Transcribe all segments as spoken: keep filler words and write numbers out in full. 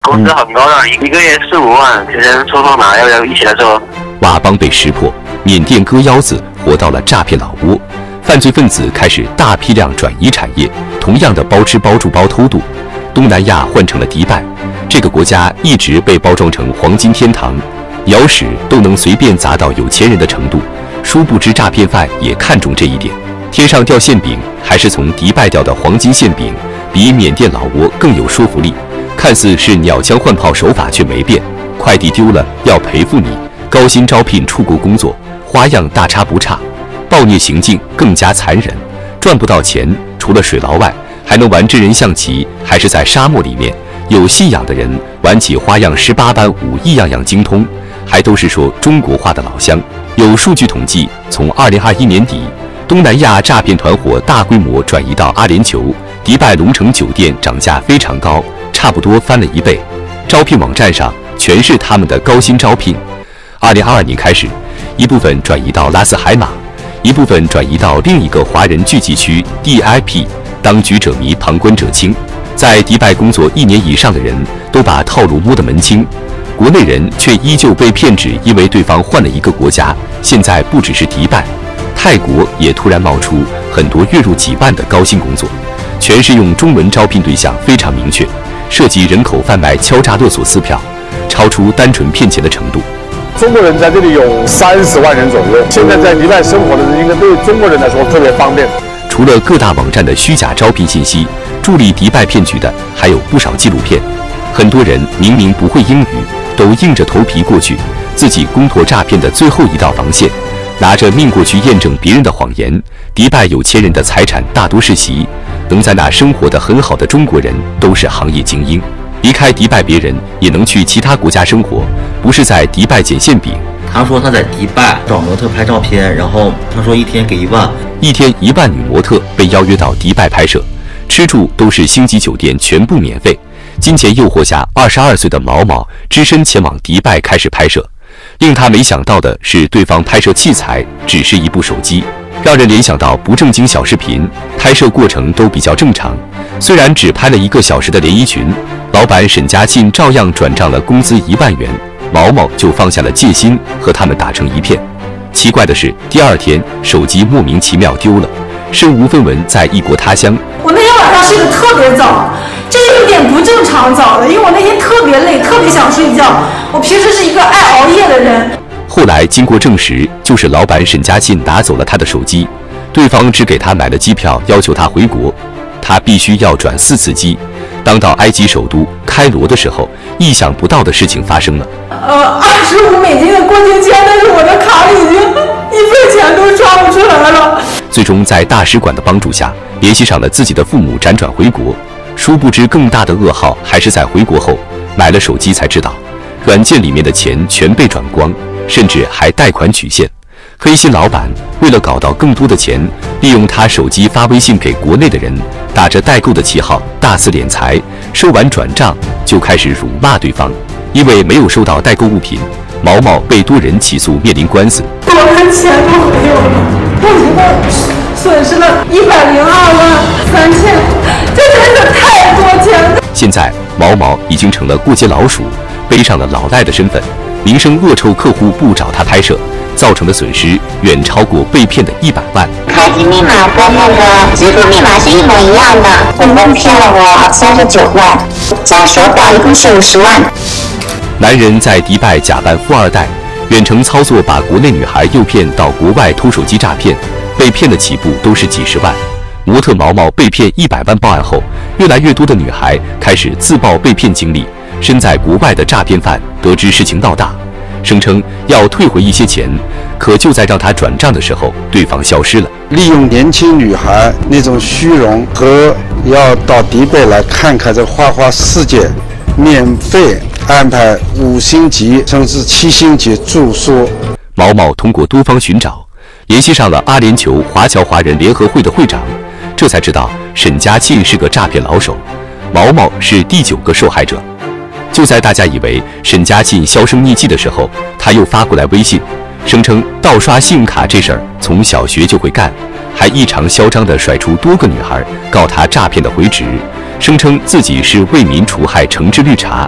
工资很高的，一个月四五万，今天抽抽哪？要不要一起来做？ 佤邦被识破，缅甸割腰子活到了诈骗老窝，犯罪分子开始大批量转移产业，同样的包吃包住包偷渡。东南亚换成了迪拜，这个国家一直被包装成黄金天堂，鸟屎都能随便砸到有钱人的程度。殊不知诈骗犯也看重这一点，天上掉馅饼还是从迪拜掉的黄金馅饼，比缅甸老挝更有说服力。看似是鸟枪换炮手法却没变，快递丢了要赔付你，高薪招聘出国工作，花样大差不差。暴虐行径更加残忍，赚不到钱，除了水牢外，还能玩真人象棋，还是在沙漠里面。有信仰的人玩起花样十八般武艺样样精通，还都是说中国话的老乡。有数据统计，从二零二一年底，东南亚诈骗团伙大规模转移到阿联酋，迪拜龙城酒店涨价非常高，差不多翻了一倍。招聘网站上全是他们的高薪招聘。二零二二年开始，一部分转移到拉斯海马，一部分转移到另一个华人聚集区 D I P。当局者迷，旁观者清。在迪拜工作一年以上的人都把套路摸得门清，国内人却依旧被骗，只因为对方换了一个国家。现在不只是迪拜，泰国也突然冒出很多月入几万的高薪工作，全是用中文招聘对象非常明确，涉及人口贩卖、敲诈勒索撕票，超出单纯骗钱的程度。 中国人在这里有三十万人左右，现在在迪拜生活的人应该对中国人来说特别方便。 除了各大网站的虚假招聘信息，助力迪拜骗局的还有不少纪录片。很多人明明不会英语，都硬着头皮过去，自己攻破诈骗的最后一道防线，拿着命过去验证别人的谎言。迪拜有钱人的财产大多是席，能在那生活得很好的中国人都是行业精英。离开迪拜，别人也能去其他国家生活，不是在迪拜捡馅饼。 他说他在迪拜找模特拍照片，然后他说一天给一万， 一天一万女模特被邀约到迪拜拍摄，吃住都是星级酒店全部免费。金钱诱惑下，二十二岁的毛毛只身前往迪拜开始拍摄。令他没想到的是，对方拍摄器材只是一部手机，让人联想到不正经小视频。拍摄过程都比较正常，虽然只拍了一个小时的连衣裙，老板沈家庆照样转账了工资一万元。毛毛就放下了戒心，和他们打成一片。奇怪的是，第二天手机莫名其妙丢了，身无分文，在异国他乡。 我那天晚上睡得特别早，这有点不正常早的，因为我那天特别累，特别想睡觉。我平时是一个爱熬夜的人。 后来经过证实，就是老板沈家庆拿走了他的手机，对方只给他买了机票，要求他回国，他必须要转四次机。当到埃及首都开罗的时候，意想不到的事情发生了。 呃，二十五美金的过境签，但是我的卡里已经一分钱都刷不出来了。 最终在大使馆的帮助下，联系上了自己的父母，辗转回国。殊不知更大的噩耗还是在回国后，买了手机才知道，软件里面的钱全被转光，甚至还贷款取现。黑心老板为了搞到更多的钱，利用他手机发微信给国内的人，打着代购的旗号大肆敛财，收完转账就开始辱骂对方。因为没有收到代购物品，毛毛被多人起诉，面临官司。 我的钱都没有了，我一共损失了一百零二万三千，这真的太多钱了。 现在毛毛已经成了过街老鼠，背上了老赖的身份，名声恶臭，客户不找他拍摄，造成的损失远超过被骗的一百万。 开机密码跟那个支付密码是一模一样的，总共骗了我三十九万，加手表一共是五十万。 男人在迪拜假扮富二代，远程操作把国内女孩诱骗到国外偷手机诈骗，被骗的起步都是几十万。模特毛毛被骗一百万报案后，越来越多的女孩开始自曝被骗经历。身在国外的诈骗犯得知事情闹大，声称要退回一些钱，可就在让他转账的时候，对方消失了。 利用年轻女孩那种虚荣和要到迪拜来看看这花花世界，免费安排五星级甚至七星级住宿。 毛毛通过多方寻找，联系上了阿联酋华侨华人联合会的会长，这才知道沈家庆是个诈骗老手，毛毛是第九个受害者。就在大家以为沈家庆销声匿迹的时候，他又发过来微信，声称盗刷信用卡这事儿从小学就会干，还异常嚣张地甩出多个女孩告他诈骗的回执，声称自己是为民除害，惩治绿茶。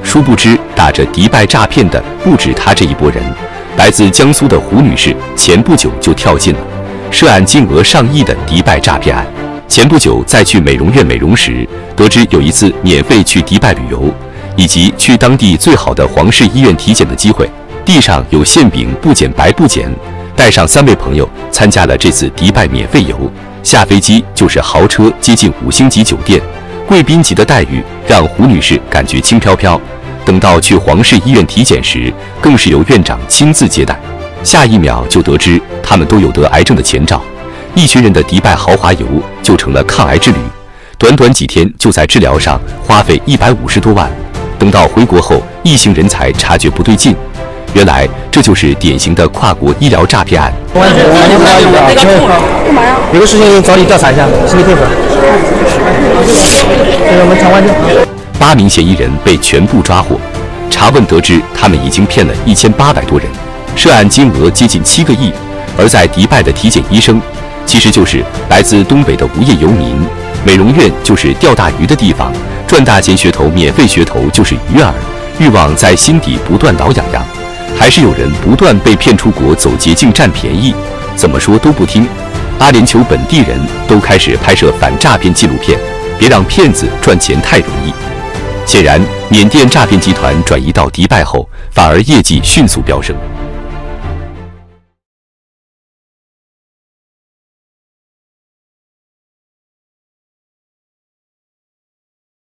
殊不知，打着迪拜诈骗的不止他这一拨人。来自江苏的胡女士前不久就跳进了涉案金额上亿的迪拜诈骗案。前不久在去美容院美容时，得知有一次免费去迪拜旅游，以及去当地最好的皇室医院体检的机会，地上有馅饼不捡白不捡。带上三位朋友参加了这次迪拜免费游，下飞机就是豪车，接近五星级酒店，贵宾级的待遇让胡女士感觉轻飘飘。等到去皇室医院体检时，更是由院长亲自接待，下一秒就得知他们都有得癌症的前兆。一群人的迪拜豪华游就成了抗癌之旅，短短几天就在治疗上花费一百五十多万。等到回国后，一行人才察觉不对劲，原来这就是典型的跨国医疗诈骗案。 我我不好意思啊，请问干嘛呀？有个事情找你调查一下，心理配合。这个我们查完就。 八名嫌疑人被全部抓获，查问得知他们已经骗了一千八百多人，涉案金额接近七个亿。而在迪拜的体检医生，其实就是来自东北的无业游民，美容院就是钓大鱼的地方，赚大钱噱头、免费噱头就是鱼饵，欲望在心底不断挠痒痒。还是有人不断被骗出国走捷径占便宜，怎么说都不听。阿联酋本地人都开始拍摄反诈骗纪录片，别让骗子赚钱太容易。显然，缅甸诈骗集团转移到迪拜后，反而业绩迅速飙升。